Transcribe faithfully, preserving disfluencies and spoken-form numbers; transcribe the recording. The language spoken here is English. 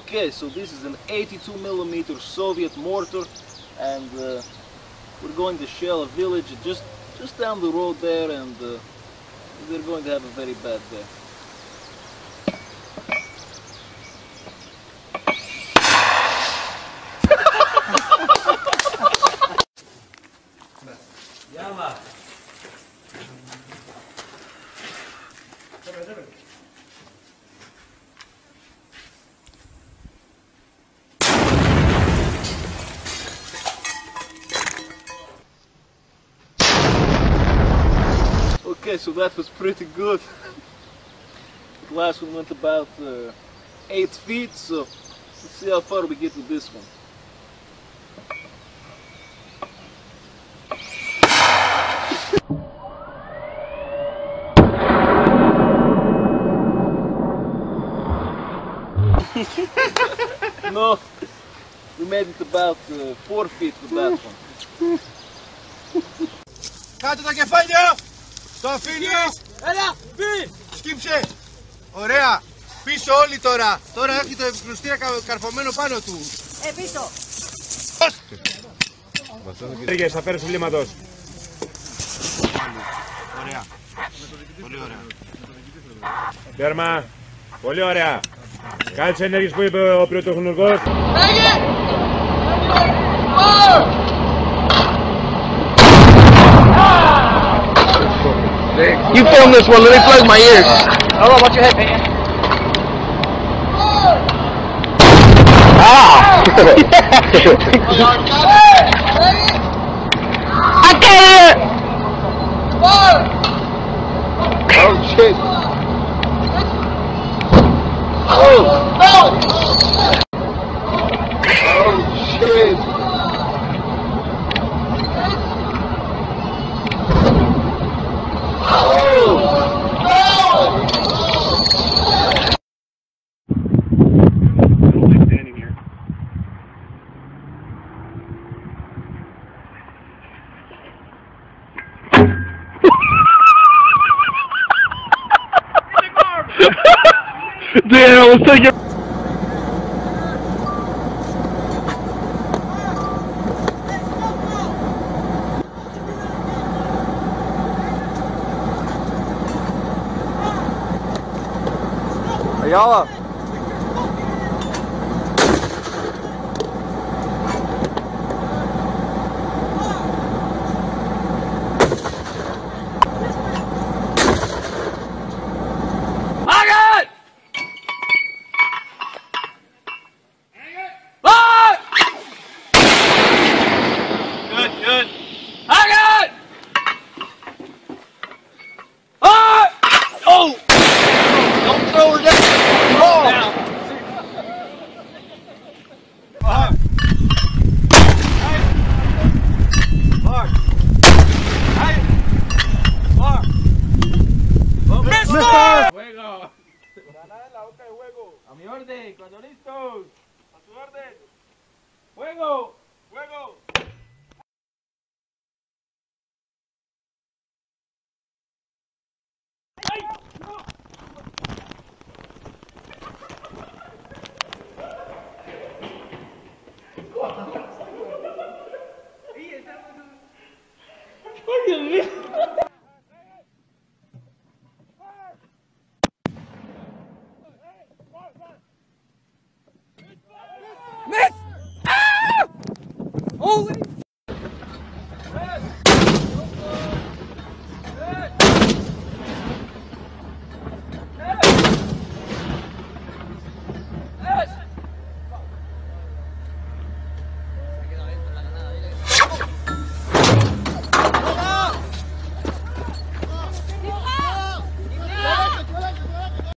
Okay, so this is an eighty-two millimeter Soviet mortar, and uh, we're going to shell a village just just down the road there, and uh, they're going to have a very bad day. Yalla. Okay, so that was pretty good. The last one went about uh, eight feet, so let's see how far we get with this one. No, we made it about uh, four feet with that one. Κάτω τα κεφάλια! Το αφήνεις! Έλα, πει! Σκύψε! Ωραία! Πίσω όλοι τώρα! Τώρα έχει το επικρουστήρα καρφωμένο πάνω του! Ε, πίσω! Έργες, αφαίρεση λίματος. Ωραία! Πολύ ωραία! Τέρμα! Πολύ ωραία! Κάτσε ενέργειες που είπε ο πυροτεχνουργός. You film this one, let me plug my ears. Hold on, watch your head, man. Ah! I can't hear! Oh shit! Oh! Oh shit! Damn, I was taking. Ayala. A mi orden, cuando listos. A su orden. ¡Fuego! ¡Fuego! ¡Ay! ¡No! ¡Ay, Dios mío!